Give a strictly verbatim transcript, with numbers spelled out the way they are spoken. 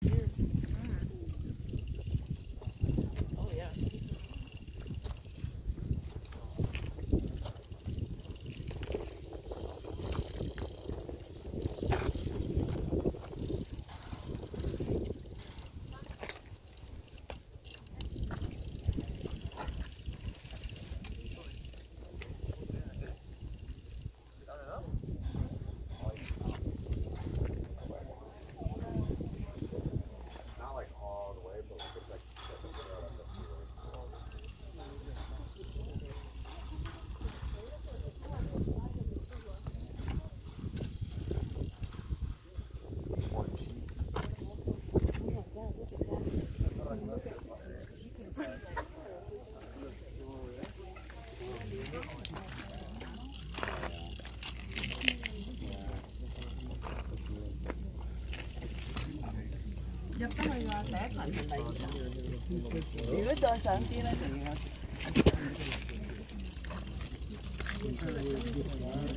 入得去㗎，第一層同第二層。如果再上啲咧，就要。